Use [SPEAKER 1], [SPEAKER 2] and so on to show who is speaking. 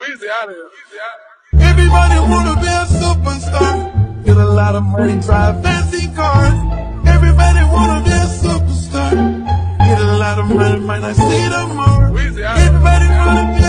[SPEAKER 1] Weezy out of here.
[SPEAKER 2] Everybody wanna be a superstar. Get a lot of money, drive fancy cars. Everybody wanna be a superstar. Get a lot of money, might not see tomorrow.
[SPEAKER 1] Weezy out of here.
[SPEAKER 2] Everybody wanna be